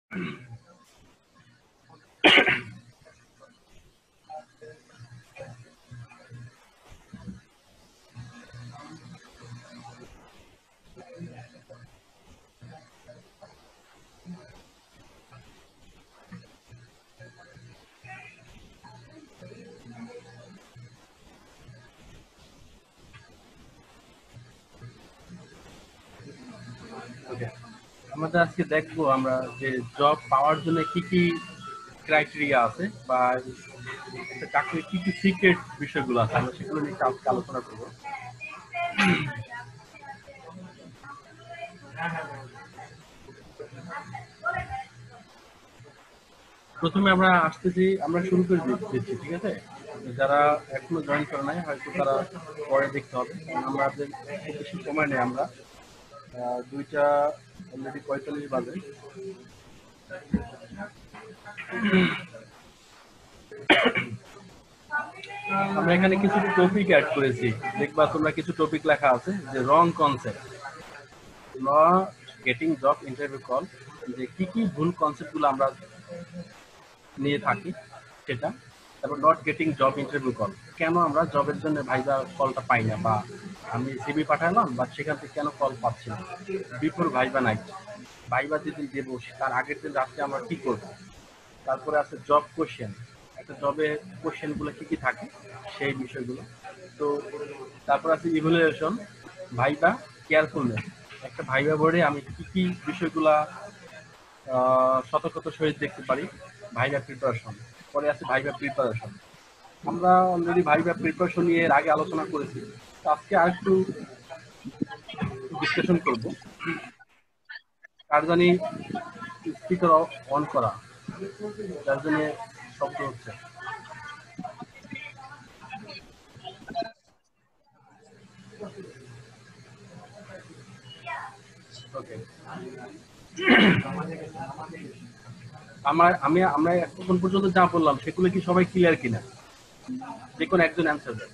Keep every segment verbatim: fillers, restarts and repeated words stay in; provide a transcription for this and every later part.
ওকে, আমাদের আজকে দেখবো আমরা যে জব পাওয়ার জন্য কি কি ক্রাইটেরিয়া আছে বা একটা চাকরির কি কি সিক্রেট বিষয়গুলো আছে আমরা সেগুলো নিয়ে আজকে আলোচনা করবো। প্রথমে আমরা আসতেছি, আমরা শুরু করে দিচ্ছি, ঠিক আছে? যারা এখনো জয়েন করে নাই হয়তো তারা পরে দেখতে হবে, কারণ আমাদের খুব বেশি সময় নেই। আমরা আহ, দুইটা অলরেডি পঁয়তাল্লিশ বাজে। আমরা এখানে কিছু টপিক অ্যাড করেছি, দেখবা তোমরা কিছু টপিক লেখা আছে যে রং কনসেপ্ট, ল গেটিং জব ইন্টারভিউ কল, যে কি কি ভুল কনসেপ্ট গুলো আমরা নিয়ে থাকি সেটা। তারপর not getting job interview call, কেন আমরা জবের জন্য ভাইবা কলটা পাই না, বা আমি সিভি পাঠালাম বা সেখান থেকে কেন কল পাচ্ছি না। বিফোর ভাইবা নাইট, ভাইবা যেদিন দেবো তার আগের দিন রাত্রে আমরা কি করবো। তারপরে আছে জব কোশ্চেন, একটা জবে কোশ্চেন গুলো কি কি থাকে সেই বিষয়গুলো। তো তারপর আছে ইভ্যালুয়েশন, ভাইবা কেয়ারফুলনেস, একটা ভাইবা বোর্ডে আমি কি কি বিষয়গুলা সতর্কতার সহিত দেখতে পারি, ভাইবা প্রিপারেশন। পরে আছে ভাইবা প্রিপারেশন, আমরা অলরেডি ভাইবা প্রিপারেশন নিয়ে এর আগে আলোচনা করেছি, আজকে আর একটু ডিসকাশন করব। কার জানি স্পিকার অন করা, যার জন্য শব্দ হচ্ছে। ওকে, আমার আমি আমরা এখন পর্যন্ত যা বললাম সেগুলো কি সবাই ক্লিয়ার কিনা? যে কোনো একজন অ্যান্সার দেয়।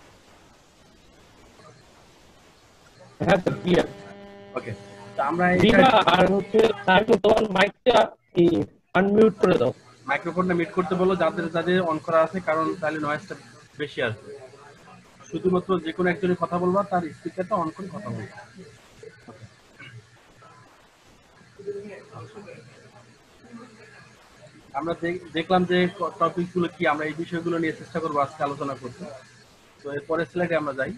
হ্যাঁ স্যার, ক্লিয়ার। ওকে, তো আমরা আর হচ্ছে সাইফুল, তোমার মাইকটা আনমিউট করে দাও। মাইক্রোফোনটা মিউট করতে বলো যাদের যাদের অন করা আছে, কারণ তাহলে নয়েজটা বেশি আসবে। শুধুমাত্র যে কোনো একজনের কথা বলবা, তার স্পিকারটা অন করে কথা বলবা। আমরা দেখলাম যে টপিকগুলো কি, আমরা এই বিষয়গুলো নিয়ে চেষ্টা করবো আজকে আলোচনা করতে। তো এর পরের স্লাইডে আমরা যাই।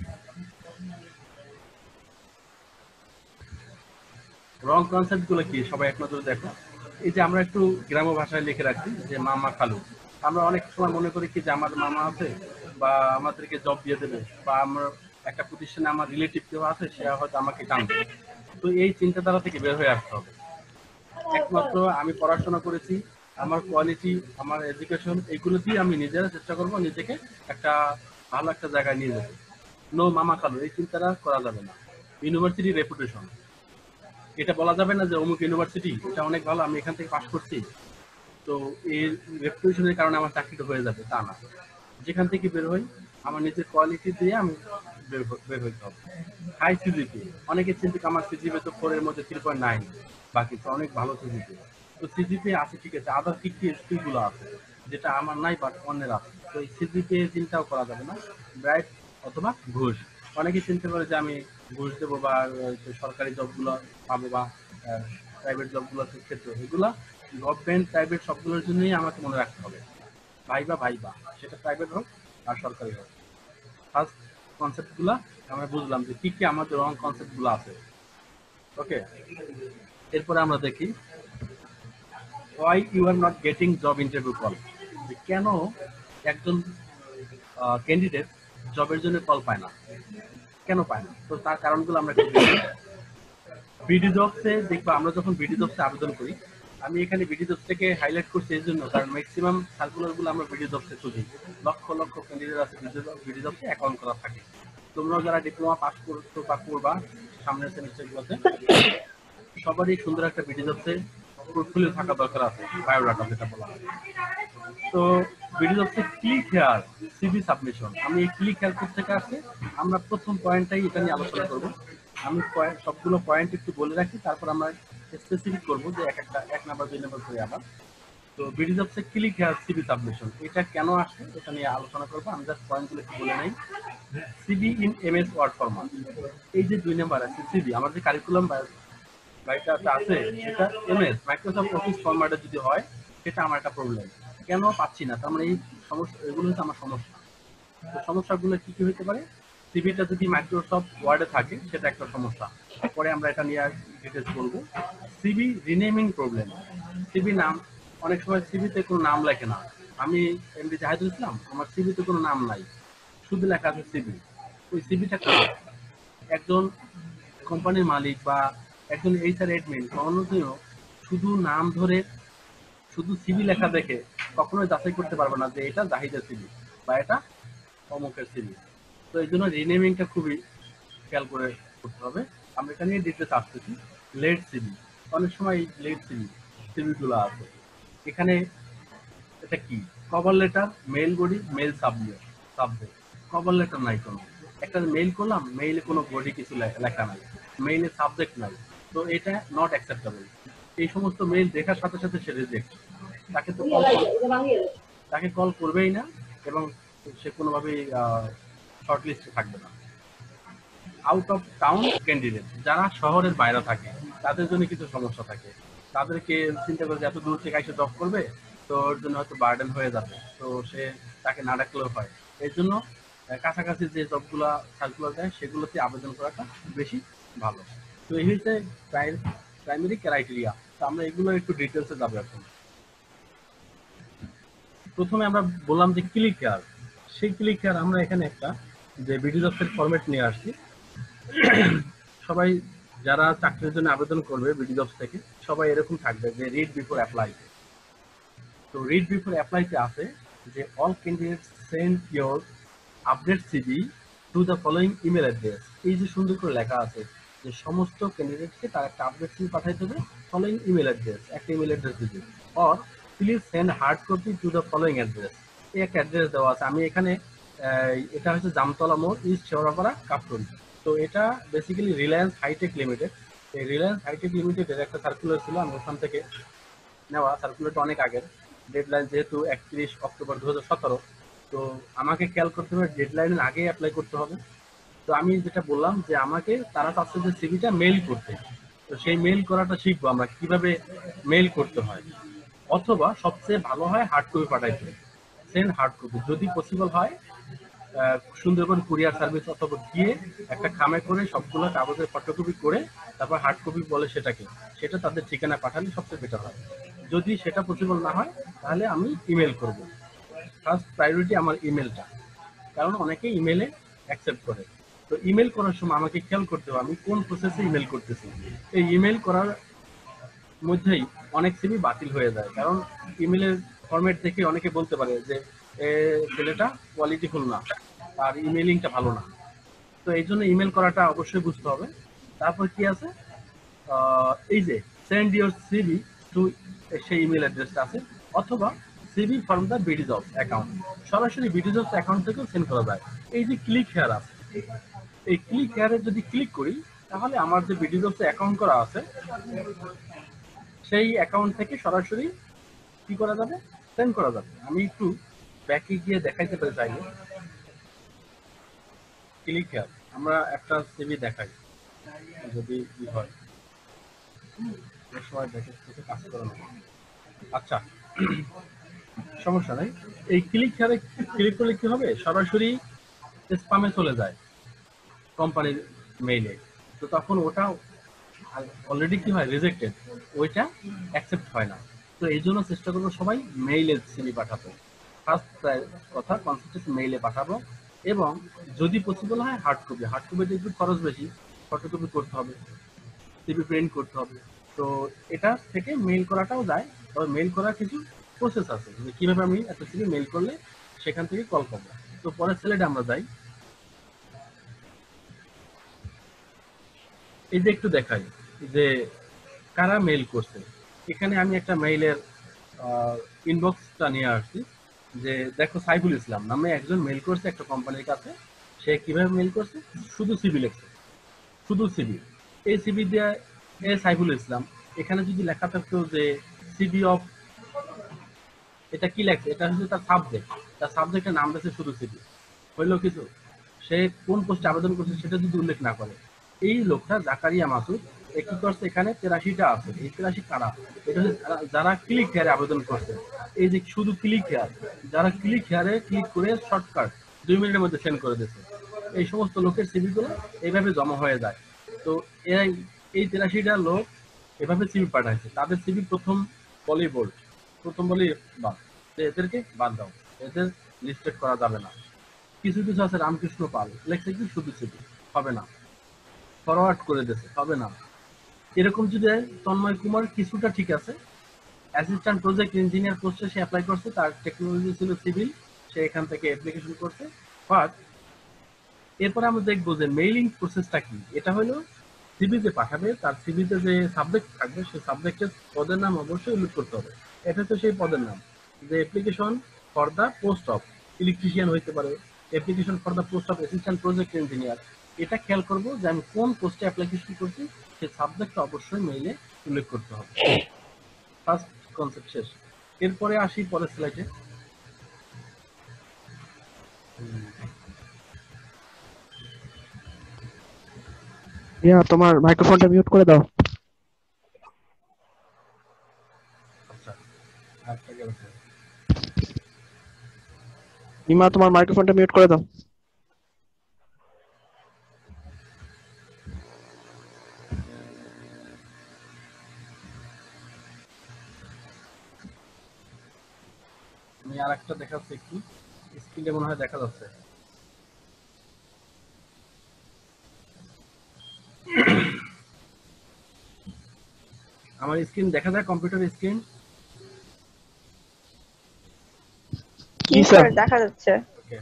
রং কনসেপ্ট গুলো কি সবাই এক নজরে দেখো। এই যে আমরা একটু গ্রাম্য ভাষায় লিখে রাখছি যে মামা খালু, আমরা অনেক সময় মনে করি কি যে আমার মামা আছে বা আমাদেরকে জব দিয়ে দেবে, বা আমরা একটা প্রতিষ্ঠানে আমার রিলেটিভ কেউ আছে সে হয়তো আমাকে টানবে। তো এই চিন্তাধারা থেকে বের হয়ে আসতে হবে। একমাত্র আমি পড়াশোনা করেছি, আমার কোয়ালিটি, আমার এডুকেশন, এগুলো দিয়ে আমি নিজেরা চেষ্টা করবো নিজেকে একটা ভালো একটা জায়গায় নিয়ে যেতে। নো মামা খালু, এই চিন্তাটা করা যাবে না। ইউনিভার্সিটি রেপুটেশন, এটা বলা যাবে না যে অমুক ইউনিভার্সিটি এটা অনেক ভালো, আমি এখান থেকে পাশ করছি তো এই রেপুটেশনের কারণে আমার চাকরিটা হয়ে যাবে, তা না। যেখান থেকে বের হই আমার নিজের কোয়ালিটি দিয়ে আমি বের বের হইতে হবে। হাই সিজিপি, অনেকে চিন্তা আমার সিজিপি তো ফোর এর মধ্যে থ্রি পয়েন্ট নাইন, বাকি তো অনেক ভালো সিজিপি। তো সিজিপি আছে ঠিক আছে, আদার কি কি স্কিল গুলো আছে যেটা আমার নাই বাট অন্যের আছে, তো এই সিজিপি চিন্তাও করা যাবে না। ব্রাইট অথবা ঘুষ, অনেকে চিন্তা করে যে আমি ঘুষ দেবো বা সরকারি জবগুলো পাবো বা প্রাইভেট জবগুলোর ক্ষেত্রে, এগুলা গভর্নমেন্ট প্রাইভেট সবগুলোর জন্যই আমাকে মনে রাখতে হবে। ভাইবা ভাইবা সেটা প্রাইভেট হোক আর সরকারি হোক। ফার্স্ট কনসেপ্ট গুলা আমরা বুঝলাম যে কি কি আমাদের রং কনসেপ্ট গুলো আছে। ওকে, এরপরে আমরা দেখি why you are not getting job interview call, যে কেন একজন ক্যান্ডিডেট জবের জন্য কল পায় না, কেন পায় না। তো তার কারণগুলো আমরা বিডি জবসে দেখবো, আমরা যখন বিডি জবসে আবেদন করি, আমি এখানে বিডি জবস থেকে হাইলাইট করছি এই জন্য কারণ ম্যাক্সিমাম সার্কুলার গুলো আমরা বিডি জবসে খুঁজি, লক্ষ লক্ষ ক্যান্ডিডেট আছে বিডি জবসে অ্যাকাউন্ট করা থাকে। তোমরাও যারা ডিপ্লোমা পাস করছো বা করবা সামনের সেমিস্টার গুলোতে, সবারই সুন্দর একটা বিডি জবসে পোর্টফোলিও থাকা দরকার আছে, বায়োডাটা যেটা বলা হয়। তো বিডি জবসে ক্লিক হেয়ার সিভি সাবমিশন, আমি এই ক্লিক হেয়ার থেকে আসছে, আমরা প্রথম পয়েন্টটাই এটা নিয়ে আলোচনা করবো। আমি সবগুলো পয়েন্ট একটু বলে রাখি, তারপর আমরা স্পেসিফিক করবো যে এক একটা এক নাম্বার দুই নাম্বার করে আবার। তো বিডি জবসে ক্লিক হেয়ার সিবি সাবমিশন এটা কেন আসে এটা নিয়ে আলোচনা করবো। আমি জাস্ট পয়েন্টগুলো একটু বলে নেই। CV in MS Word format, এই যে দুই নাম্বার আছে সিবি, আমার যে কারিকুলাম বাইটাতে আছে সেটা এমএস মাইক্রোসফট অফিস ফরম্যাটে যদি হয় সেটা আমার একটা প্রবলেম। কেন পাচ্ছি না, তার মানে এই সমস্যা, এগুলো হচ্ছে আমার সমস্যা। তো সমস্যাগুলো কি কি হতে পারে? সিবিটা যদি মাইক্রোসফট ওয়ার্ডে থাকে সেটা একটা সমস্যা, পরে আমরা এটা নিয়ে ডিটেলস বলবো। সিবি রিনেমিং প্রবলেম, সিবি নাম অনেক সময় সিবিতে কোনো নাম লেখে না। আমি এমডি জাহিদুল ইসলাম, আমার সিবিতে কোনো নাম নাই, শুধু লেখা আছে সিবি। ওই সিবিটা কার? একজন কোম্পানির মালিক বা একজন এইচআর অ্যাডমিন কখনোদিনও শুধু নাম ধরে শুধু সিবি লেখা দেখে কখনোই যাচাই করতে পারবে না যে এটা জাহিদের সিবি বা এটা অমুকের সিবি। তো এই জন্য রিনেমিংটা খুবই খেয়াল করে করতে হবে। আমরা এখানে ডিটেলস আসতেছি। লেট সিবি, অনেক সময় লেট সিবি সিবিগুলো আছে এখানে। এটা কি? Cover letter, mail body, mail subject subject cover letter নাই কোনো। একটা মেইল করলাম, মেইলে কোনো বডি কিছু লেখা নাই, মেইলে সাবজেক্ট নাই, তো এটা নট অ্যাকসেপ্টেবল। এই সমস্ত মেইল দেখার সাথে সাথে সে রিজেক্ট, তাকে তো কল তাকে কল করবেই না এবং সে কোনোভাবেই শর্ট লিস্টে থাকবে না। আউট অফ টাউন ক্যান্ডিডেট, যারা শহরের বাইরে থাকে তাদের জন্য কিছু সমস্যা থাকে, তাদেরকে চিন্তা করে যে এত দূর থেকে এসে জব করবে, তো ওর জন্য হয়তো বার্ডেন হয়ে যাবে, তো সে তাকে না ডাকলেও হয়। এর জন্য কাছাকাছি যে জবগুলো সার্কুলার দেয় সেগুলোতে আবেদন করাটা বেশি ভালো। তো এই হচ্ছে প্রাইমারি ক্রাইটেরিয়া। তো আমরা এগুলো একটু ডিটেলসে যাবো এখন। প্রথমে আমরা বললাম যে ক্লিক হেয়ার, সেই ক্লিক হেয়ার আমরা এখানে একটা যে বিডি জবসের ফরম্যাট নিয়ে আসছি। সবাই যারা চাকরির জন্য আবেদন করবে বিডি জবস থেকে সবাই এরকম থাকবে যে রিড বিফোর অ্যাপ্লাই। তো রিড বিফোর অ্যাপ্লাইতে আছে যে all candidates send your update CV to the following email address. এই যে সুন্দর করে লেখা আছে যে সমস্ত ক্যান্ডিডেটকে তার একটা আপডেট সিভি পাঠাইতে হবে ফলোইং ইমেল অ্যাড্রেস, একটা ইমেল অ্যাড্রেস দিবে। Or please send hard copy to the following address, এই একটা অ্যাড্রেস দেওয়া আছে। আমি এখানে এটা হচ্ছে জামতলা মোড়, ইস্ট শেওড়াপাড়া, কাপ্তন। তো এটা বেসিক্যালি রিলায়েন্স হাইটেক লিমিটেড। এই রিলায়েন্স হাইটেক লিমিটেডের একটা সার্কুলার ছিল, আমি ওখান থেকে নেওয়া। সার্কুলারটা অনেক আগের, ডেডলাইন যেহেতু একত্রিশ অক্টোবর দু হাজার সতেরো, তো আমাকে খেয়াল করতে হবে ডেডলাইনের আগেই অ্যাপ্লাই করতে হবে। তো আমি যেটা বললাম যে আমাকে তারা চাচ্ছে যে সিভিটা মেইল করতে, তো সেই মেইল করাটা শিখবো আমরা কিভাবে মেইল করতে হয়, অথবা সবচেয়ে ভালো হয় হার্ড কপি পাঠাইতে, সেন্ড হার্ড কপি যদি পসিবল হয়। সুন্দরবন কুরিয়ার সার্ভিস অথবা গিয়ে একটা খামে করে সবগুলো কাগজের ফটোকপি করে তারপর হার্ড কপি বলে সেটাকে, সেটা তাদের ঠিকানা পাঠালে সবচেয়ে বেটার হয়। যদি সেটা পসিবল না হয় তাহলে আমি ইমেল করব। ফার্স্ট প্রায়োরিটি আমার ইমেলটা, কারণ অনেকে ইমেলে অ্যাকসেপ্ট করে। তো ইমেল করার সময় আমাকে খেয়াল করতে হবে আমি কোন প্রসেসে ইমেল করতেছি। এই ইমেল করার মধ্যেই অনেক সিভি বাতিল হয়ে যায়, কারণ ইমেলের ফরম্যাট দেখে অনেকে বলতে পারে যে ছেলেটা কোয়ালিটিফুল না, আর ইমেলিংটা ভালো না। তো এই জন্য ইমেল করাটা অবশ্যই বুঝতে হবে। তারপর কি আছে, এই যে সেন্ড ইউর সিভি টু, সেই ইমেল অ্যাড্রেসটা আছে, অথবা CV from the BD jobs account, সরাসরি বিডি জবস অ্যাকাউন্ট থেকেও সেন্ড করা যায়। এই যে ক্লিক হেয়ার আছে, এই ক্লিক হেয়ারে যদি ক্লিক করি তাহলে আমার যে বিডি জবস অ্যাকাউন্ট করা আছে সেই অ্যাকাউন্ট থেকে সরাসরি কি করা যাবে, সেন্ড করা যাবে। আমি একটু ব্যাকে গিয়ে দেখাইতে পারি চাইলে। ক্লিক হেয়ার আমরা একটা সিভি দেখাই, যদি কি হয় সময় ব্যাকে থেকে কাজ করে না। আচ্ছা, সমস্যা নাই। এই ক্লিক হেয়ারে ক্লিক করলে কি হবে, সরাসরি স্প্যামে চলে যায় কোম্পানির মেইলে। তো তখন ওটা অলরেডি কি হয়, রিজেক্টেড, ওইটা অ্যাকসেপ্ট হয় না। তো এই জন্য চেষ্টা করবো সবাই মেইলে সিভি পাঠাতে। ফার্স্ট কথা কনসেপ্ট মেইলে পাঠাবো, এবং যদি পসিবল হয় হার্ড কপি। হার্ড কপিতে একটু খরচ বেশি, ফটোকপি করতে হবে, সিভি প্রিন্ট করতে হবে। তো এটা থেকে মেইল করাটাও যায়, তবে মেইল করার কিছু প্রসেস আছে যে কিভাবে আমি একটা সিভি মেইল করলে সেখান থেকে কল করবো। তো পরের স্লাইডে আমরা যাই। এই যে একটু দেখাই যে কারা মেইল করছে। এখানে আমি একটা মেইলের ইনবক্সটা নিয়ে আসছি, যে দেখো সাইফুল ইসলাম নামে একজন মেইল করছে একটা কোম্পানির কাছে। সে কিভাবে মেইল করছে, শুধু সিভি লিখছে, শুধু সিভি। এই সিভি দিয়ে এ সাইফুল ইসলাম এখানে যদি লেখা থাকতো যে সিবি অফ, এটা কি লেখছে, এটা হচ্ছে তার সাবজেক্ট, তার সাবজেক্টের নাম দিয়েছে শুধু সিবি, হইলো কিছু, সে কোন পোস্টে আবেদন করছে সেটা যদি উল্লেখ না করে। এই লোকটা জাকারিয়া মাসুদ এ কি করছে, এখানে তেরাশিটা আছে, এই তেরাশি কারা, এটা হচ্ছে যারা- যারা ক্লিক হেয়ারে আবেদন করছে, এই যে শুধু ক্লিক হেয়ার, যারা ক্লিক হেয়ারে ক্লিক করে শর্টকাট দুই মিনিটের মধ্যে সেন্ড করে দিচ্ছে, এই সমস্ত লোকের সিভি গুলো এইভাবে জমা হয়ে যায়। তো এই এই তেরাশিটা লোক এভাবে সিভি পাঠাইছে, তাদের সিভি প্রথম বলেই বোল্ড, প্রথম বলেই বাদ, যে এদেরকে বাদ দাও, এদের লিস্টেড করা যাবে না। কিছু কিছু আছে রামকৃষ্ণ পাল লেখছে কি শুধু সিভি, হবে না, ফরওয়ার্ড করে দিয়েছে, হবে না। এরকম যদি হয়, তন্ময় কুমার কিছুটা ঠিক আছে, অ্যাসিস্ট্যান্ট প্রজেক্ট ইঞ্জিনিয়ার পোস্টে সে অ্যাপ্লাই করছে, তার টেকনোলজি ছিল সিভিল, সে এখান থেকে অ্যাপ্লিকেশন করছে। বাট এরপরে আমরা দেখবো যে মেইলিং প্রসেসটা কি। এটা হলো সিভি যে পাঠাবে তার সিভিতে যে সাবজেক্ট থাকবে সেই সাবজেক্টের পদের নাম অবশ্যই উল্লেখ করতে হবে। এটা তো সেই পদের নাম, যে application for the post of electrician হইতে পারে, application for the post of assistant project engineer. এটা খেয়াল করবো যে আমি কোন পোস্টে অ্যাপ্লিকেশন করছি, সেই সাবজেক্টটা অবশ্যই মেইলে উল্লেখ করতে হবে। ফার্স্ট কনসেপ্ট শেষ। এরপরে আসি পরের স্লাইডে। রিয়া তোমার মাইক্রোফোনটা মিউট করে দাও। আচ্ছা, আরেকটা গেছে। রিমা তোমার মাইক্রোফোনটা মিউট করে দাও। আমি আর একটা দেখাচ্ছি, একটু স্ক্রিনে মনে হয় দেখা যাচ্ছে। আমার স্ক্রিন দেখা যায়, কম্পিউটার স্ক্রিন? জি জি স্যার, স্যার। দেখা যাচ্ছে। ওকে।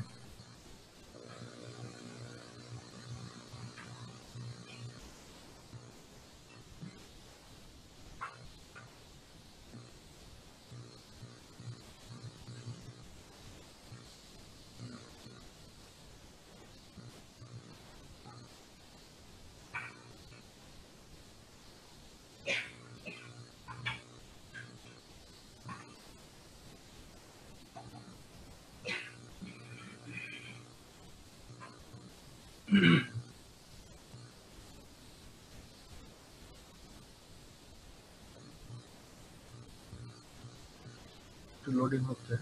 একটু লোডিং হচ্ছে।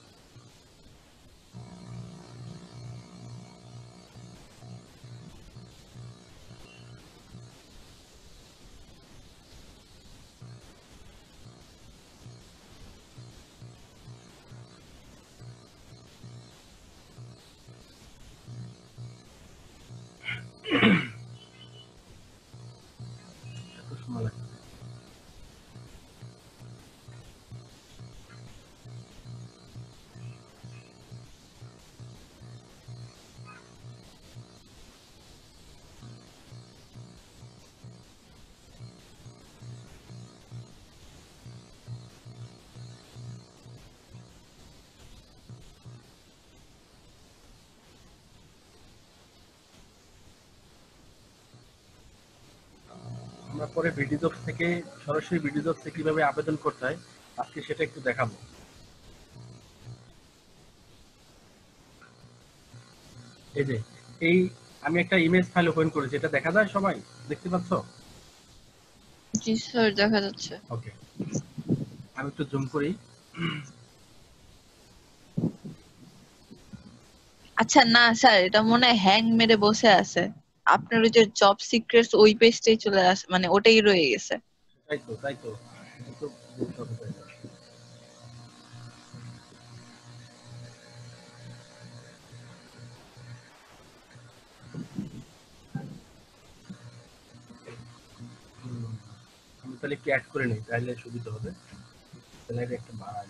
এত সময় লাগছে। আমরা পরে ভিডিওজবস থেকে, সরাসরি ভিডিওজবসে কিভাবে আবেদন করতে হয় আজকে সেটা একটু দেখাবো। এই যে এই আমি একটা ইমেজ ফাইল ওপেন করেছি, এটা দেখা যায়, সবাই দেখতে পাচ্ছ? জি স্যার, দেখা যাচ্ছে। ওকে, আমি একটু জুম করি। আচ্ছা না স্যার, এটা মনে হয় হ্যাং মেরে বসে আছে। আপনার ওই যে জব সিক্রেটস ওই পেজটাই চলে আসে, মানে ওটাই রয়ে গেছে। তাই তো, তাই তো, এটা তো বলতে হবে, তাই তো। হুম, আমি তাহলে একটু অ্যাড করে নিই, তাহলে সুবিধা হবে। তাহলে এটা একটু বাড়াই।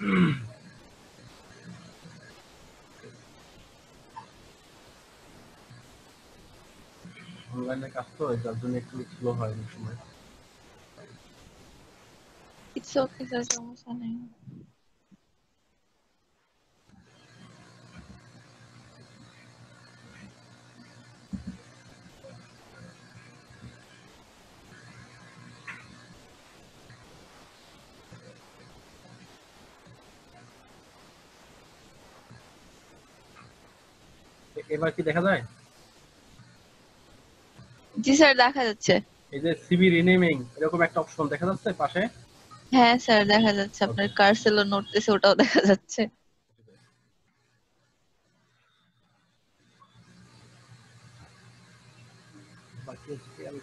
অনলাইনে কাজ তো যার জন্য একটু স্লো হয় অনেক সময়। ইটস ওকে স্যার, সমস্যা নেই। এ- এবার কি দেখা যায়? জি স্যার, দেখা যাচ্ছে। এই যে সিবি রিনেমিং এরকম একটা অপশন দেখা যাচ্ছে পাশে। হ্যাঁ স্যার, দেখা যাচ্ছে আপনার ওকে, কার্সেলও নড়তেছে, ওটাও দেখা যাচ্ছে। বাকি হচ্ছে আমি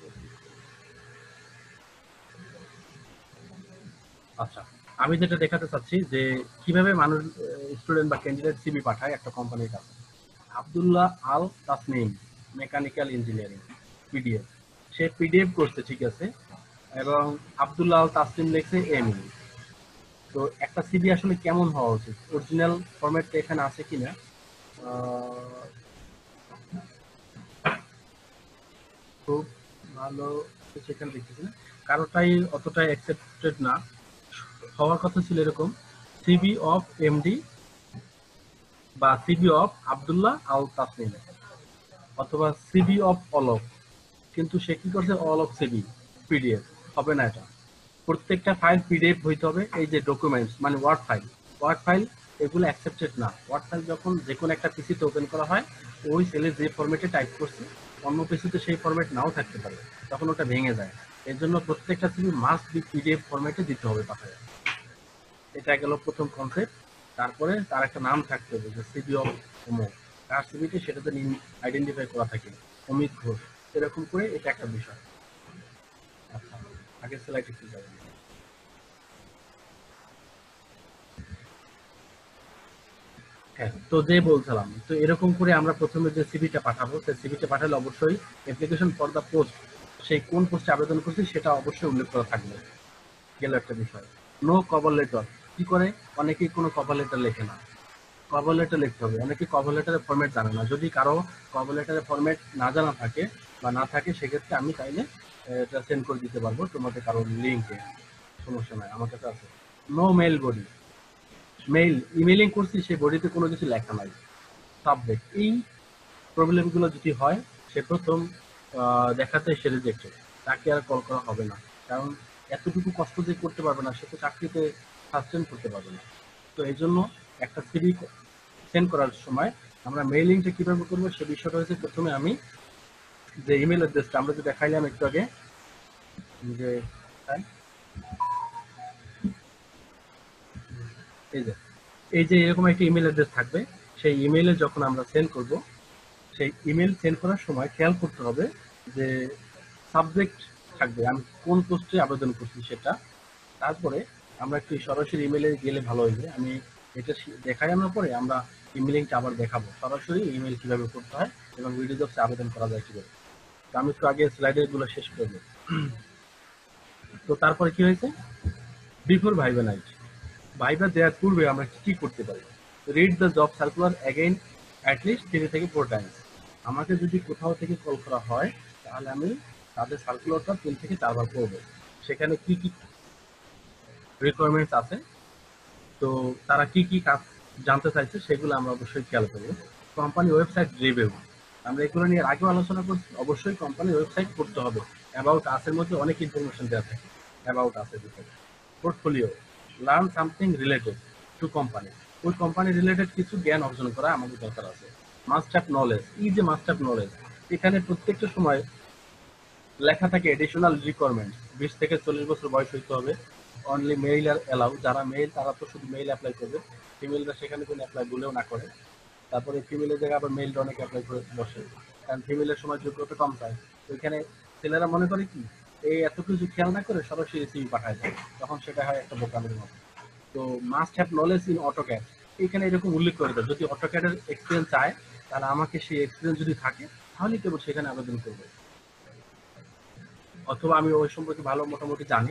আচ্ছা, আমি যেটা দেখাতে চাচ্ছি যে কিভাবে মানুষ স্টুডেন্ট বা ক্যান্ডিডেট সিবি পাঠায় একটা কোম্পানির কাছে। Abdullah Al Tasnim, mechanical engineering, PDF. সে পিডিএফ করছে, ঠিক আছে, এবং আব্দুল্লাহ আল তাসনিম লিখছে এমই। তো একটা সিবি আসলে কেমন হওয়া উচিত, অরিজিনাল ফরম্যাটটা এখানে আছে কিনা, আহ, খুব ভালো সেখানে দেখতেছি না, কারোটাই অতটাই অ্যাকসেপ্টেড না। হওয়ার কথা ছিল এরকম, সিবি অফ এমডি বা সিবি অফ আব্দুল্লাহ আল তাসনিম অথবা সিবি অফ অলক। কিন্তু সে কি করছে, অল অফ সিবি পিডিএফ। হবে না এটা, প্রত্যেকটা ফাইল পিডিএফ হইতে হবে। এই যে ডকুমেন্টস মানে ওয়ার্ড ফাইল, ওয়ার্ড ফাইল এগুলো অ্যাকসেপ্টেড না। ওয়ার্ড ফাইল যখন যে কোনো একটা পিসিতে ওপেন করা হয়, ওই সেলে যে ফরম্যাটে টাইপ করছে অন্য পিসিতে সেই ফরম্যাট নাও থাকতে পারে, তখন ওটা ভেঙে যায়। এর জন্য প্রত্যেকটা সিবি মাস্ট বি পিডিএফ ফরম্যাটে দিতে হবে পাঠায়। এটা গেল প্রথম কনসেপ্ট। তারপরে তার একটা নাম থাকতে হবে, যে সিবি অফ অমুক, কার সিবিতে সেটাতে আইডেন্টিফাই করা থাকে, অমিত ঘোষ, এরকম করে। এটা একটা বিষয়। আচ্ছা, আগের স্লাইডে কি যাবে? হ্যাঁ, তো যে বলছিলাম, তো এরকম করে আমরা প্রথমে যে সিভিটা পাঠাবো, সেই সিভিটা পাঠালে অবশ্যই অ্যাপ্লিকেশন ফর দ্য পোস্ট, সেই কোন পোস্টে আবেদন করছি সেটা অবশ্যই উল্লেখ করা থাকবে। গেল একটা বিষয়। No cover letter. কি করে, অনেকেই কোনো কভার লেটার লেখে না। কভার লেটার লিখতে হবে। অনেকে কভার লেটারের ফরম্যাট জানে না। যদি কারো কভার লেটারের ফরম্যাট না জানা থাকে বা না থাকে, সেক্ষেত্রে আমি চাইলে আহ, এটা সেন্ড করে দিতে পারবো তোমাদের কারোর লিঙ্কে, সমস্যা নাই, আমার কাছে আছে। No mail body. Mail emailing করছি, সেই বডিতে কোনো কিছু লেখা নাই, সাবজেক্ট। এই প্রবলেমগুলো যদি হয়, সে প্রথম আহ, দেখাতে সে রিজেক্টেড, তাকে আর কল করা হবে না। কারণ এতটুকু কষ্ট যে করতে পারবে না, সে তো চাকরিতে সাস্টেন করতে পারবে না। তো এই জন্য একটা সিভি সেন্ড করার সময় আমরা মেইলিংটা কিভাবে করবো, সে বিষয়টা হচ্ছে, প্রথমে আমি যে ইমেল অ্যাড্রেসটা আমরা যে দেখাইলাম একটু আগে, যে হ্যাঁ, এই যে এই যে এরকম একটা ইমেল অ্যাড্রেস থাকবে, সেই ইমেইলে যখন আমরা সেন্ড করব, সেই ইমেল সেন্ড করার সময় খেয়াল করতে হবে যে সাবজেক্ট থাকবে আমি কোন পোস্টে আবেদন করছি সেটা। তারপরে আমরা একটু সরাসরি ইমেলে গেলে ভালো হইবে। আমি এটা শি- দেখাই, আমরা পরে আমরা ইমেলিংটা আবার দেখাবো সরাসরি ইমেল কিভাবে করতে হয় এবং ভিডিও জবসে আবেদন করা যায় কিভাবে। তো আমি একটু আগে স্লাইডের গুলো শেষ করবো। তো তারপরে কি হয়েছে, বিফোর ভাইবা নাইট, ভাইবা দেওয়ার পূর্বে আমরা কি কি করতে পারি। Read the job circular again at least three থেকে ফোর টাইমস। আমাকে যদি কোথাও থেকে কল করা হয়, তাহলে আমি তাদের সার্কুলারটা তিন থেকে চারবার পড়বো। সেখানে কি কি রিকোয়ারমেন্টস আছে, তো তারা কি কি কাজ জানতে চাইছে, সেগুলো আমরা অবশ্যই খেয়াল করবো। কোম্পানি ওয়েবসাইট রিভিউ, আমরা এগুলো নিয়ে আগেও আলোচনা করছি। অবশ্যই কোম্পানির ওয়েবসাইট করতে হবে। অ্যাবাউট আসের মধ্যে অনেক ইনফরমেশন দেওয়া থাকে অ্যাবাউট আসের ভিতরে। Portfolio, learn something related to company, ওই কোম্পানি রিলেটেড কিছু জ্ঞান অর্জন করা আমাদের দরকার আছে। মাস্ট হ্যাভ নলেজ, এই যে মাস্ট হ্যাভ নলেজ, এখানে প্রত্যেকটা সময় লেখা থাকে এডিশনাল রিকোয়ারমেন্টস, বিশ থেকে চল্লিশ বছর বয়স হইতে হবে। অনলি মেইল আর অ্যালাউ, যারা মেইল তারা তো শুধু মেইল অ্যাপ্লাই করবে, ফিমেলরা সেখানে কোনো অ্যাপ্লাই বলেও না করে। তারপরে ফিমেলের জায়গায় আবার মেইলটা অনেকে অ্যাপ্লাই করে বসে, কারণ ফিমেলের সময় যোগ্যতা কম চায়। তো এখানে ছেলেরা মনে করে কি, এই এত কিছু খেয়াল না করে সরাসরি সিভি পাঠায় দেয়, তখন সেটা হয় একটা বোকামির মতো। তো must have knowledge in AutoCAD, এখানে এরকম উল্লেখ করে দেয়, যদি অটোক্যাডের এক্সপিরিয়েন্স চায়, তাহলে আমাকে সেই এক্সপিরিয়েন্স যদি থাকে, তাহলে কেবল সেখানে আবেদন করবে। অথবা আমি ওই সম্পর্কে ভালো মোটামুটি জানি,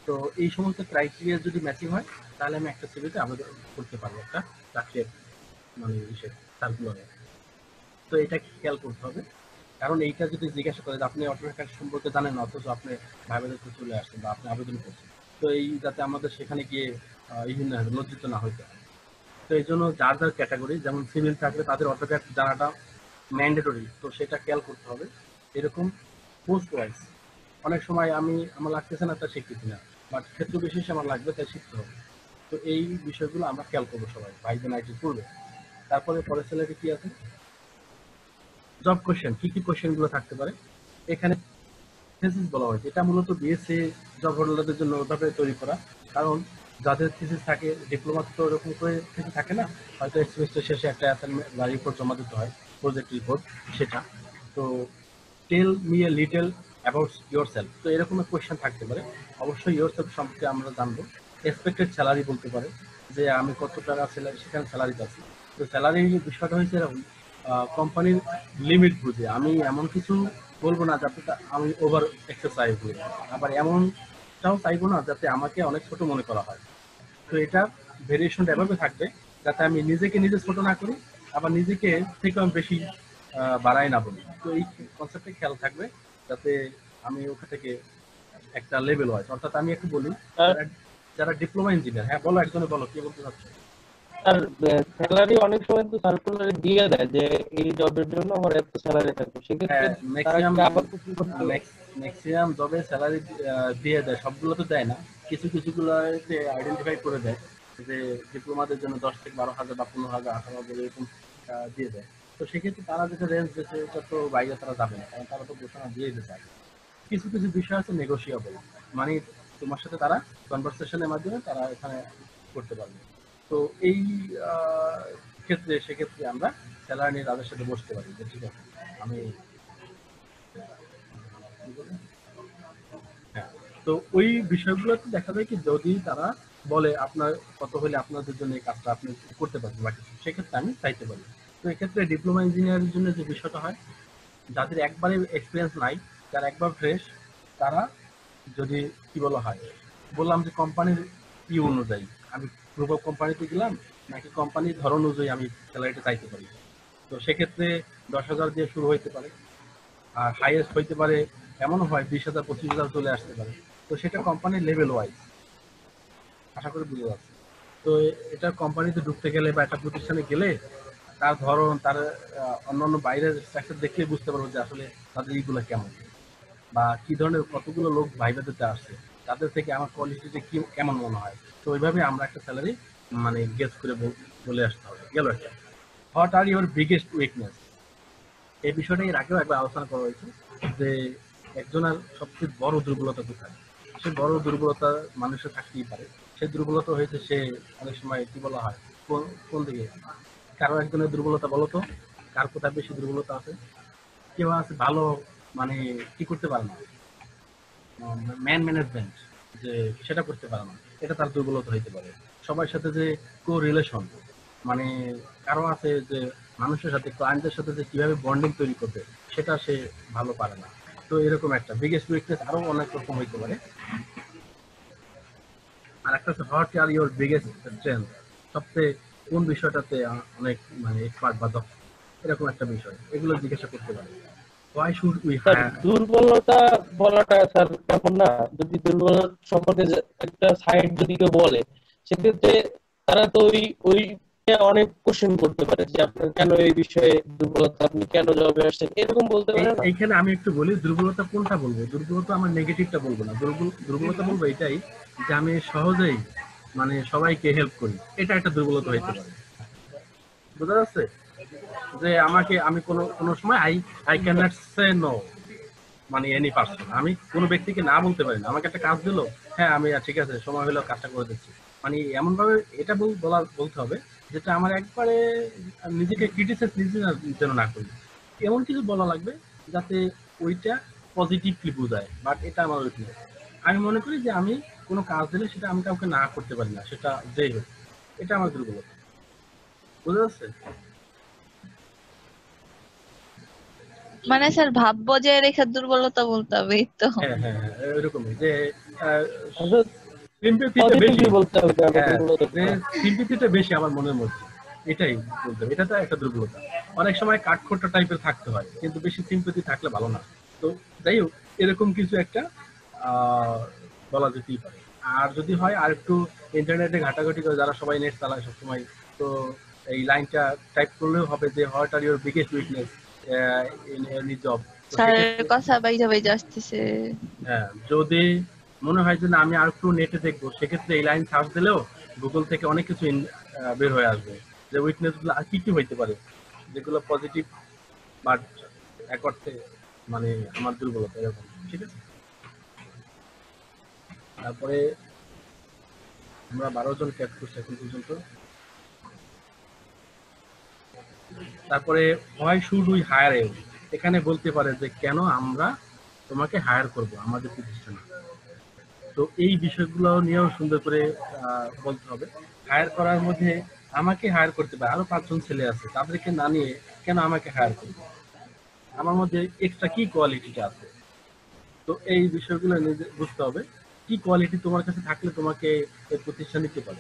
তো এই সমস্ত ক্রাইটেরিয়া যদি ম্যাচিং হয় তাহলে আমি একটা সিভিতে আবেদন করতে পারবো একটা চাকরির মানে ইসে সার্কুলারে। তো এটা খেয়াল করতে হবে, কারণ এইটা যদি জিজ্ঞাসা করে যে আপনি অটোমেকার সম্পর্কে জানেন না অথচ আপনি ভাইবাতে চলে আসছেন বা আপনি আবেদন করছেন, তো এই যাতে আমাদের সেখানে গিয়ে ইভেন লজ্জিত না হইতে হয়। তো এই জন্য যার যার ক্যাটাগরি, যেমন সিভিল থাকলে তাদের অটোক্যাড জানাটা ম্যান্ডেটরি, তো সেটা খেয়াল করতে হবে। এরকম পোস্ট ওয়াইজ অনেক সময় আমি আমার লাগতেছে না তা শিখতেছি না, বাট ক্ষেত্র বিশেষে আমার লাগবে তাই শিখতে হবে। তো এই বিষয়গুলো আমরা খেয়াল করবো সবাই ভাই বোন আইটি করবে। তারপরে পরের স্যালারি কি আছে, জব কোয়েশ্চেন, কি কি কোয়েশ্চেন গুলো থাকতে পারে এখানে থিসিস বলা হয়েছে। এটা মূলত বিএসসি জব হোল্ডারদের জন্য ওভাবে তৈরি করা, কারণ যাদের থিসিস থাকে ডিপ্লোমা তো ওরকম করে থিসিস থাকে না, হয়তো এক সেমিস্টার শেষে একটা অ্যাসাইনমেন্ট বা রিপোর্ট জমা দিতে হয়, প্রজেক্ট রিপোর্ট সেটা। তো tell me a little about yourself, তো এরকম কোয়েশ্চেন থাকতে পারে। অবশ্যই ইয়োর সেলফ সম্পর্কে আমরা জানবো। এক্সপেক্টেড স্যালারি বলতে পারে যে আমি কত টাকা স্যালারি সেখানে স্যালারি পাচ্ছি। তো স্যালারি বিষয়টা হয়েছে এরকম, কোম্পানির লিমিট বুঝে আমি এমন কিছু বলবো না যাতে আমি ওভার এক্সারসাইজ করি, আবার এমনটাও চাইবো না যাতে আমাকে অনেক ছোট মনে করা হয়। তো এটা ভেরিয়েশনটা এভাবে থাকবে যাতে আমি নিজেকে নিজে ছোট না করি, আবার নিজেকে থেকে আমি বেশি বাড়াই না বলি। তো এই কনসেপ্টে খেয়াল থাকবে যাতে আমি ওখান থেকে একটা লেভেল হয়। অর্থাৎ আমি একটু বলি যারা ডিপ্লোমা ইঞ্জিনিয়ার, হ্যাঁ বলো একজনে বলো কি বলতে চাচ্ছ। আর স্যালারি অনেক সময় তো সার্কুলারে দিয়ে দেয় যে এই জবের জন্য আমার এত স্যালারি থাকবে, সেক্ষেত্রে ম্যাক্সিমাম জবে স্যালারি দিয়ে দেয়, সবগুলো তো দেয় না, কিছু কিছুগুলোতে আইডেন্টিফাই করে দেয় যে ডিপ্লোমাদের জন্য দশ থেকে বারো হাজার বা পনেরো হাজার আঠারো হাজার এরকম দিয়ে দেয়। তো সেক্ষেত্রে তারা যেটা রেঞ্জ দিয়েছে এটা তো বাইরে তারা যাবে না, কারণ তারা তো ঘোষণা দিয়ে দিতে চায়। কিছু কিছু বিষয় আছে নেগোশিয়েবল, মানে তোমার সাথে তারা কনভারসেশনের মাধ্যমে তারা এখানে করতে পারবে। তো এই ক্ষেত্রে সেক্ষেত্রে আমরা স্যালারি নিয়ে তাদের সাথে বসতে পারি যে ঠিক আছে আমি হ্যাঁ। তো ওই বিষয়গুলোতে দেখা যায় কি যদি তারা বলে আপনার কত হলে আপনাদের জন্য এই কাজটা আপনি করতে পারবেন বা কিছু, সেক্ষেত্রে আমি চাইতে পারি। তো এক্ষেত্রে ডিপ্লোমা ইঞ্জিনিয়ারের জন্য যে বিষয়টা হয়, যাদের একবারে এক্সপিরিয়েন্স নাই, যারা একবার ফ্রেশ, তারা যদি কি বলা হয় বললাম যে কোম্পানির ই অনুযায়ী আমি গ্রুপ অফ কোম্পানিতে গেলাম নাকি কোম্পানির ধরন অনুযায়ী আমি স্যালারিটা চাইতে পারি। তো সেক্ষেত্রে দশ হাজার দিয়ে শুরু হইতে পারে, আর হাইয়েস্ট হইতে পারে এমনও হয় বিশ হাজার পঁচিশ হাজার চলে আসতে পারে। তো সেটা কোম্পানির লেভেল ওয়াইজ, আশা করি বুঝে যাচ্ছে। তো এটা কোম্পানিতে ঢুকতে গেলে বা একটা প্রতিষ্ঠানে গেলে তার ধরন, তার অন্যান্য বাইরের স্ট্রাকচার দেখলে বুঝতে পারবো যে আসলে তাদের এইগুলো কেমন বা কি ধরনের কতগুলো লোক ভাইবা দিতে আসছে, তাদের থেকে আমার কোয়ালিটিটা কি কেমন মনে হয়। তো ওইভাবে আমরা একটা স্যালারি মানে গেস করে বলে আসতে হবে। গেল একটা what are your biggest weakness, এই বিষয়টা এর আগেও একবার আলোচনা করা হয়েছে যে একজনের সবচেয়ে বড় দুর্বলতা কোথায়। সে বড় দুর্বলতা মানুষের থাকতেই পারে, সেই দুর্বলতা হয়েছে সে অনেক সময় কি বলা হয় কোন কোন দিকে, কারো একজনের দুর্বলতা বলো তো, কার কোথায় বেশি দুর্বলতা আছে। কেউ আছে ভালো মানে কি করতে পারে না, ম্যান ম্যানেজমেন্ট, যে সেটা করতে পারে না, এটা তার দুর্বলতা হইতে পারে। সবার সাথে যে কো রিলেশন, মানে কারো আছে যে মানুষের সাথে ক্লায়েন্টের সাথে যে কিভাবে বন্ডিং তৈরি করবে সেটা সে ভালো পারে না। তো এরকম একটা বিগেস্ট উইকনেস আরো অনেক রকম হইতে পারে। আর একটা হচ্ছে what are your biggest strength, সবচেয়ে কোন বিষয়টাতে অনেক মানে এক্সপার্ট বা দক্ষ, এরকম একটা বিষয়, এগুলো জিজ্ঞাসা করতে পারে। Why should we hire? দুর্বলতা বলাটা স্যার তখন না, যদি দুর্বলতা সম্পর্কে একটা সাইড যদি কেউ বলে সেক্ষেত্রে তারা তো ওই ওই অনেক কোশ্চেন করতে পারে যে আপনার কেন এই বিষয়ে দুর্বলতা, আপনি কেন জবে আসছেন, এরকম বলতে পারে না। এইখানে আমি একটু বলি দুর্বলতা কোনটা বলবো। দুর্বলতা আমার নেগেটিভটা বলবো না, দুর্বলতা বলবো এটাই যে আমি সহজেই মানে সবাইকে হেল্প করি, এটা একটা দুর্বলতা হইতে পারে। বুঝা যাচ্ছে যে আমাকে আমি কোনো কোনো সময় I I can not say no, মানে এনি পারসন, আমি কোনো ব্যক্তিকে না বলতে পারি না। আমাকে একটা কাজ দিল, হ্যাঁ আমি ঠিক আছে সময় হলেও কাজটা করে দিচ্ছি, মানে এমন ভাবে এটা বলা বলতে হবে যেটা আমার একবারে নিজেকে ক্রিটিসাইজ নিজে যেন না করি, এমন কিছু বলা লাগবে যাতে ওইটা পজিটিভলি বোঝায়। বাট এটা আমার উইকনেস, আমি মনে করি যে আমি কোনো কাজ দিলে সেটা আমি কাউকে না করতে পারি না, সেটা যেই হোক, এটা আমার দুর্বলতা। বুঝা যাচ্ছে? মানে স্যার ভাব বজায় রেখে দুর্বলতা বলতে হবে এই তো। হ্যাঁ হ্যাঁ হ্যাঁ এরকমই যে অর্থাৎ সিম্পেথিটা বেশি। পজিটিভলি বলতে হবে যে আমি হ্যাঁ দুর্বলতা যে কোথায়। সিম্পেথিটা বেশি আমার মনের মধ্যে, এটাই বলতে হবে। এটা তো একটা দুর্বলতা। অনেক সময় কাঠখোট্টা টাইপের থাকতে হয়, কিন্তু বেশি সিম্পেথি থাকলে ভালো না। তো যাই হোক, এরকম কিছু একটা আহ, বলা যেতেই পারে। আর যদি হয় আর একটু ইন্টারনেটে ঘাটাঘাটি করে, যারা সবাই নেট চালায় সবসময়, তো এই লাইনটা টাইপ করলেও হবে যে what are your biggest weakness in any job. তো স্যারের সেক্ষেত্রে কথা বাইজা বাইজা আসতেছে। হ্যাঁ, যদি মনে হয় যে না আমি আর একটু নেটে দেখবো, সেক্ষেত্রে এই লাইন সার্চ দিলেও গুগল থেকে অনেক কিছু ইন- আহ, বের হয়ে আসবে যে উইকনেস গুলো আর কি কি হইতে পারে, যেগুলো পজিটিভ বাট এক অর্থে মানে আমার দুর্বলতা এরকম। ঠিক আছে, তারপরে আমরা বারো জন ক্যাট করছি এখন পর্যন্ত। তারপরে why should we hire you, এখানে বলতে পারে যে কেন আমরা তোমাকে হায়ার করব আমাদের প্রতিষ্ঠানে। তো এই বিষয়গুলো নিয়েও সুন্দর করে আহ, বলতে হবে। হায়ার করার মধ্যে আমাকে হায়ার করতে পারে, আরো পাঁচজন ছেলে আছে, তাদেরকে না নিয়ে কেন আমাকে হায়ার করবে, আমার মধ্যে এক্সট্রা কি কোয়ালিটিটা আছে। তো এই বিষয়গুলো নিজে বুঝতে হবে, কি কোয়ালিটি তোমার কাছে থাকলে তোমাকে এই প্রতিষ্ঠান নিতে পারে।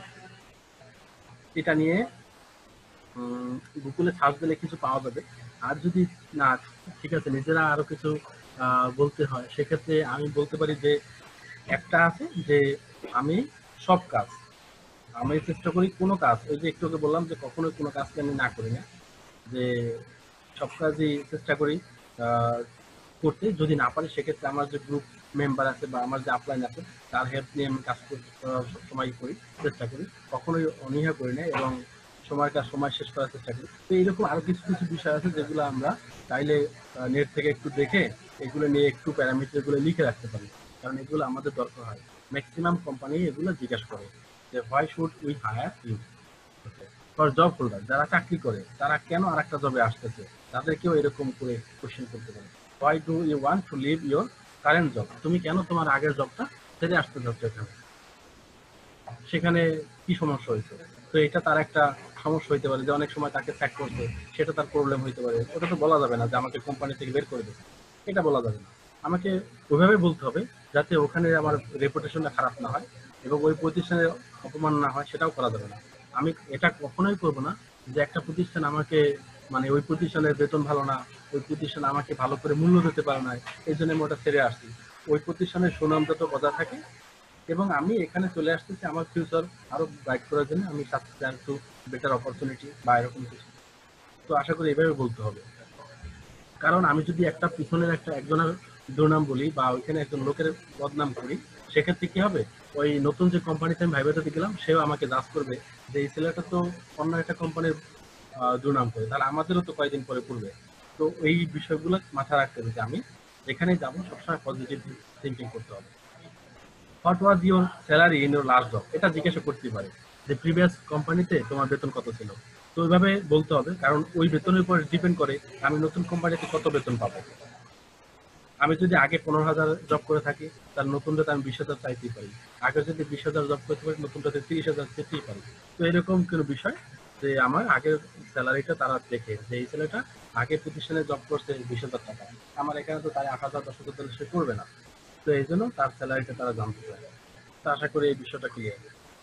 এটা নিয়ে গুগলে সার্চ দিলে কিছু পাওয়া যাবে। আর যদি না ঠিক আছে নিজেরা আরো কিছু আহ, বলতে হয়, সেক্ষেত্রে আমি বলতে পারি যে একটা আছে যে আমি সব কাজ, আমি চেষ্টা করি কোনো কাজ, ওই যে একটু আগে বললাম যে কখনোই কোনো কাজকে আমি না করি না, যে সব কাজই চেষ্টা করি আহ, করতে। যদি না পারি সেক্ষেত্রে আমার যে গ্রুপ মেম্বার আছে বা আমার যে আপলাইন আছে তার হেল্প নিয়ে আমি কাজ করতে করার সবসময় করি, চেষ্টা করি, কখনোই অনীহা করি না, এবং সময় কাজ সময় শেষ করার চেষ্টা করি। তো এইরকম আরো কিছু কিছু বিষয় আছে যেগুলো আমরা চাইলে নেট থেকে একটু দেখে এগুলো নিয়ে একটু প্যারামিটার গুলো লিখে রাখতে পারি, কারণ এগুলো আমাদের দরকার হয়। ম্যাক্সিমাম কোম্পানি এগুলো জিজ্ঞাসা করে যে why should we hire you. For job holder, যারা চাকরি করে তারা কেন আর একটা জবে আসতেছে, তাদেরকেও এরকম করে কোশ্চেন করতে পারে। Why do you want to leave your current job, তুমি কেন তোমার আগের জবটা ছেড়ে আসতে চাচ্ছ এখানে, সেখানে কি সমস্যা হয়েছে। তো এটা তার একটা সমস্যা হইতে পারে যে অনেক সময় তাকে স্যাক করছে, সেটা তার প্রবলেম হইতে পারে। ওটা তো বলা যাবে না যে আমাকে কোম্পানি থেকে বের করে দেবে, এটা বলা যাবে না। আমাকে ওইভাবে বলতে হবে যাতে ওখানে আমার রেপুটেশনটা খারাপ না হয় এবং ওই প্রতিষ্ঠানের অপমান না হয়, সেটাও করা যাবে না। আমি এটা কখনোই করবো না যে একটা প্রতিষ্ঠান আমাকে মানে ওই প্রতিষ্ঠানের বেতন ভালো না, ওই প্রতিষ্ঠান আমাকে ভালো করে মূল্য দিতে পারে না, এই জন্য আমি ওটা ছেড়ে আসছি। ওই প্রতিষ্ঠানের সুনাম যত বজায় থাকে এবং আমি এখানে চলে আসতেছি আমার ফিউচার আরো ব্রাইট করার জন্য, আমি চাচ্ছি আর একটু বেটার অপরচুনিটি বা এরকম কিছু। তো আশা করি এভাবে বলতে হবে, কারণ আমি যদি একটা পিছনের একটা একজনের দুর্নাম বলি বা ওইখানে একজন লোকের বদনাম করি, সেক্ষেত্রে কি হবে, ওই নতুন যে কোম্পানিতে আমি ভাইবাটাতে গেলাম সেও আমাকে জাজ করবে যে এই ছেলেটা তো অন্য একটা কোম্পানির দুর্নাম করে, তাহলে আমাদেরও তো কয়েকদিন পরে পড়বে। তো এই বিষয়গুলো মাথায় রাখতে হবে যে আমি যেখানে যাবো সবসময় পজিটিভ থিঙ্কিং করতে হবে। What was your salary in your last job, এটা জিজ্ঞাসা করতে পারে যে প্রিভিয়াস কোম্পানিতে তোমার বেতন কত ছিল। তো ওইভাবে বলতে হবে, কারণ ওই বেতনের উপর ডিপেন্ড করে আমি নতুন কোম্পানিতে কত বেতন পাবো। আমি যদি আগে পনেরো হাজার জব করে থাকি, তার নতুনটাতে আমি বিশ হাজার চাইতেই পারি। আগে যদি বিশ হাজার জব করতে পারি, নতুনটাতে তিরিশ হাজার চেতেই পারি। তো এরকম কোনো বিষয় যে আমার আগের স্যালারিটা তারা দেখে যে এই ছেলেটা আগে প্রতিষ্ঠানে জব করছে বিশ হাজার টাকা, আমার এখানে তো তাই আট হাজার দশ হাজার সে করবে না। তো এই জন্য তার স্যালারিটা তারা জানতে চায়। তো আশা করি এই বিষয়টা ক্লিয়ার।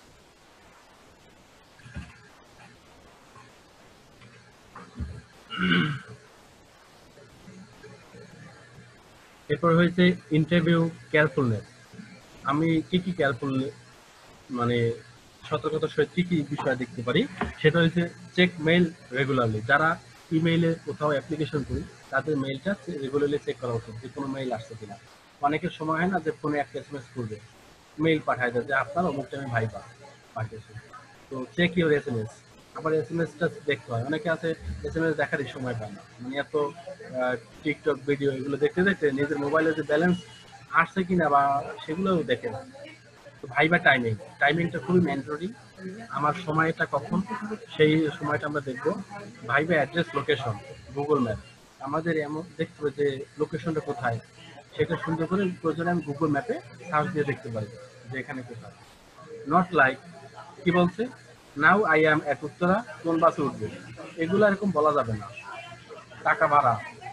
এরপর হয়েছে ইন্টারভিউ কেয়ারফুলনেস। আমি কি কি কেয়ারফুল মানে সতর্কতার সহিত কি কি বিষয় দেখতে পারি, সেটা হচ্ছে চেক মেইল রেগুলারলি। যারা ইমেইলে কোথাও অ্যাপ্লিকেশন করি তাদের মেইলটা রেগুলারলি চেক করা উচিত যে কোনো মেইল আসছে কিনা। অনেকের সময় হয় না যে ফোনে একটা এস এম এস করবে, মেইল পাঠায় দেয় যে আপনার অমুক টাইমে ভাইবা পাঠিয়েছে। তো check your S M S. আবার এস এম এসটা দেখতে হয়, অনেকে আছে এস এম এস দেখারই সময় পায় না, মানে এত টিকটক ভিডিও এগুলো দেখতে দেখতে নিজের মোবাইলে যে ব্যালেন্স আসছে কিনা বা সেগুলোও দেখে না। তো ভাইবা টাইমিং, টাইমিংটা খুবই ম্যান্ডেটরি। আমার সময়টা কখন, সেই সময়টা আমরা দেখবো। Viva address location, Google map, আমাদের এমন দেখতে হবে যে লোকেশনটা কোথায়, সেটা সুন্দর করে প্রয়োজনে আমি গুগল ম্যাপে সার্চ দিয়ে দেখতে পারি যে এখানে কোথায়। নট লাইক কি বলছে, নাও আই অ্যাম এট উত্তরা, কোন বাসে উঠবে, এগুলো এরকম বলা যাবে না। টাকা ভাড়া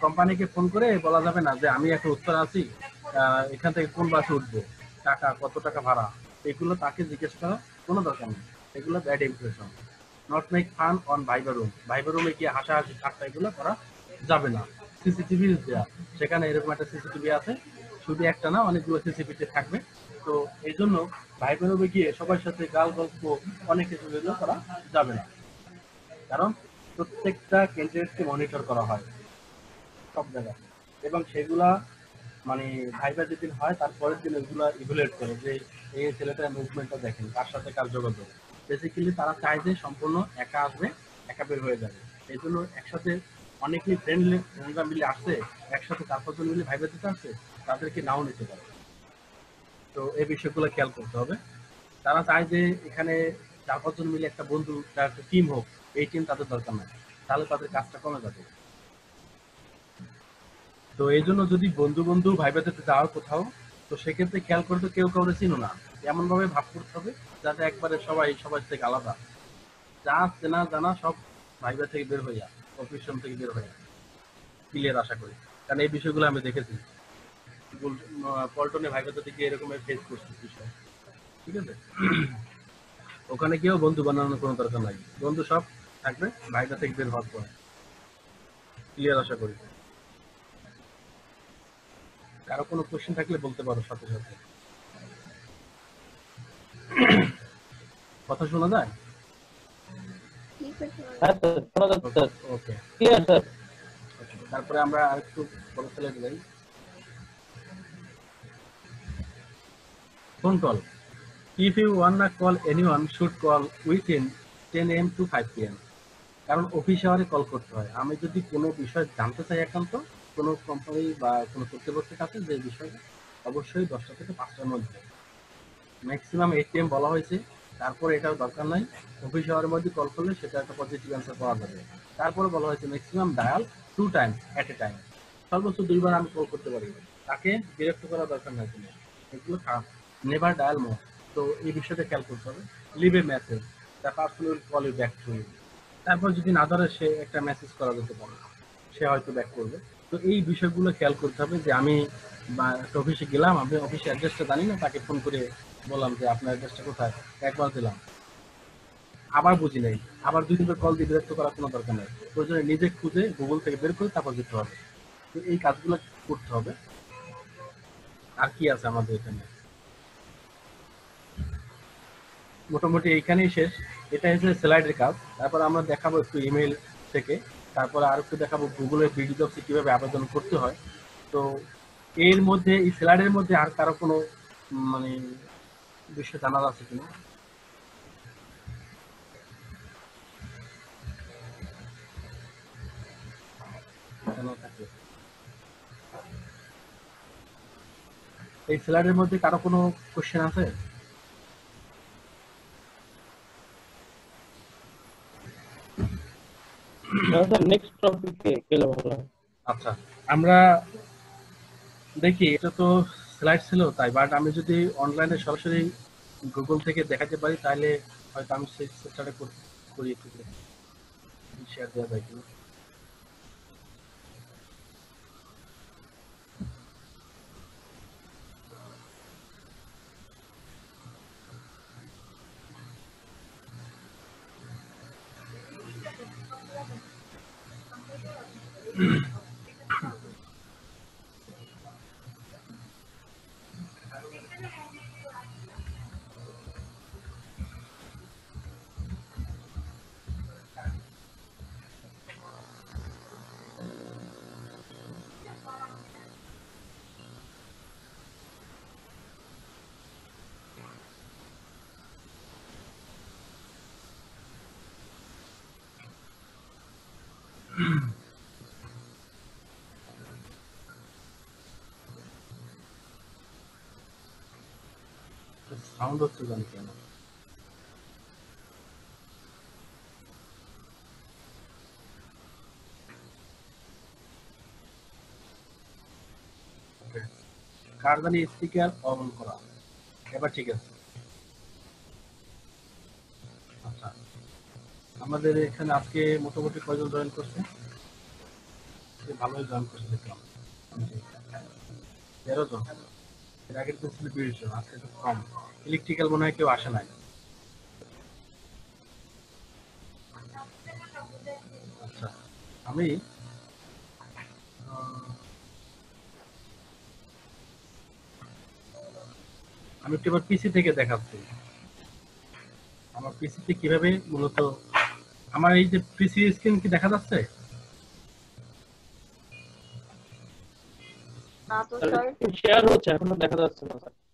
কোম্পানিকে ফোন করে বলা যাবে না যে আমি একটা উত্তর আছি, আহ, এখান থেকে কোন বাসে উঠবো, টাকা কত টাকা ভাড়া, এগুলো তাকে জিজ্ঞেস করা কোনো দরকার নেই। এগুলো bad impression. Not make fun on ভাইবার রুম। ভাইবার রুমে গিয়ে হাসাহাসি ঠাট্টা এগুলো করা যাবে না। সিসিটিভি দেওয়া, সেখানে এরকম একটা সিসিটিভি আছে, শুধু একটা না অনেকগুলো সিসিটিভি থাকবে। তো এই জন্য ভাইবার রুমে গিয়ে সবার সাথে গাল গল্প অনেক কিছু এগুলো করা যাবে না, কারণ প্রত্যেকটা ক্যান্ডিডেটকে মনিটর করা হয় সব জায়গায়, এবং সেগুলা মানে ভাইবা যেদিন হয় তারপরের দিন ওইগুলো ইভ্যালুয়েট করে যে এই ছেলেটার মুভমেন্টটা দেখেন, কার সাথে কার যোগাযোগ। বেসিক্যালি তারা চায় যে সম্পূর্ণ একা আসবে, একা বের হয়ে যাবে। এই জন্য একসাথে অনেকেই ফ্রেন্ডলি ফ্রেন্ডরা মিলে আসছে, একসাথে চার পাঁচজন মিলে ভাইবা দিতে আসছে, তাদেরকে নাও নিতে পারে। তো এই বিষয়গুলো খেয়াল করতে হবে। তারা চায় যে এখানে চার পাঁচজন মিলে একটা বন্ধু তার একটা টিম হোক, এই টিম তাদের দরকার নাই, তাহলে তাদের কাজটা কমে যাবে। তো এই জন্য যদি বন্ধু বন্ধু ভাই ভাইতে যাওয়ার কোথাও, তো সেক্ষেত্রে খেয়াল করতে কেউ কাউরে চিনো না, এমন ভাবে ভাব করতে হবে যাতে একবারে সবাই সবার থেকে আলাদা, যা চেনা জানা সব ভাই ভাই থেকে বের হয়ে যায়, অফিসিয়াল থেকে বের হয়ে যায়, ক্লিয়ার আশা করি। কারণ এই বিষয়গুলো আমি দেখেছি পল্টনে ভাই ভাইতে থেকে এরকমের ফেস করছি বিষয়, ঠিক আছে। ওখানে গিয়েও বন্ধু বানানোর কোনো দরকার নাই, বন্ধু সব থাকবে ভাইটা থেকে বের হওয়ার পর, ক্লিয়ার আশা করি। কারো কোনো কোশ্চেন থাকলে বলতে পারো সাথে সাথে। কথা শোনা যায়? হ্যাঁ স্যার, শোনা যাচ্ছে স্যার, ওকে, ক্লিয়ার স্যার। তারপরে আমরা আরেকটু বলে ফেলে যাই। Phone call, if you want call anyone should call within ten M to five P M. কারণ অফিস আওয়ারে কল করতে হয়। আমি যদি কোনো বিষয় জানতে চাই একান্ত কোনো কোম্পানি বা কোনো কর্তৃপক্ষের কাছে, যে বিষয়টা অবশ্যই দশটা থেকে পাঁচটার মধ্যে, ম্যাক্সিমাম এইট পি এম বলা হয়েছে, তারপরে এটার দরকার নাই। অফিস আওয়ারের মধ্যে কল করলে সেটা একটা পজিটিভ অ্যান্সার পাওয়া যাবে। তারপরে বলা হয়েছে maximum dial two times at a time, সর্বোচ্চ দুইবার আমি কল করতে পারি, তাকে বিরক্ত করা দরকার নাই কোনো, এগুলো খারাপ। Never dial more. তো এই বিষয়টা খেয়াল করতে হবে। Leave a message, the person will call you back to you. তারপর যদি না ধরে সে একটা মেসেজ করা যেতে পারে, সে হয়তো ব্যাক করবে। তো এই বিষয়গুলো খেয়াল করতে হবে যে আমি বা একটা অফিসে গেলাম, আমি অফিসে অ্যাড্রেসটা জানি না, তাকে ফোন করে বললাম যে আপনার অ্যাড্রেসটা কোথায়, একবার দিলাম, আবার বুঝি নাই, আবার দুই তিনবার কল দিয়ে বিরক্ত করার কোনো দরকার নেই। প্রয়োজনে নিজে খুঁজে গুগল থেকে বের করে তারপর দিতে হবে। তো এই কাজগুলো করতে হবে। আর কি আছে আমাদের এখানে, মোটামুটি এইখানেই শেষ। এটা হচ্ছে স্লাইডের কাজ। তারপর আমরা দেখাবো একটু ইমেল থেকে, তারপরে আর একটু দেখাবো গুগলের বিডি জবসে কিভাবে আবেদন করতে হয়। তো এর মধ্যে এই স্লাইডের মধ্যে আর কারো কোনো উম, মানে বিষয় জানার আছে কিনা? জানার থাকলে এই স্লাইডের মধ্যে কারো কোনো কোশ্চেন আছে? স্যার নেক্সট টপিকে গেলে ভালো হয়। আচ্ছা, আমরা দেখি, এটা তো স্লাইড ছিল তাই, বাট আমি যদি অনলাইনে সরাসরি গুগল থেকে দেখাতে পারি তাহলে হয়তো আমি সেই চেষ্টাটা করি একটু শেয়ার দেওয়া যায় কিনা। সাউন্ড হচ্ছে জানি কেন। কার জানি স্পিকার অন করা, এবার ঠিক আছে। আচ্ছা, আমাদের এখানে আজকে মোটামুটি কয়জন জয়েন করছে? মোটামুটি ভালোই জয়েন করছে দেখলাম। তেরো জন, এর আগের দিন ছিল বিশ জন, আজকে একটু কম। ইলেকট্রিক্যাল মনে হয় কেউ আসে নাই। আচ্ছা, আমি আহ, আমি একটু এবার পিসি থেকে দেখাচ্ছি আমার পিসিতে কিভাবে মূলত আমার এই যে পিসি স্ক্রিন কি দেখা যাচ্ছে? না তো স্যার। শেয়ার হচ্ছে, এখনো দেখা যাচ্ছে না স্যার।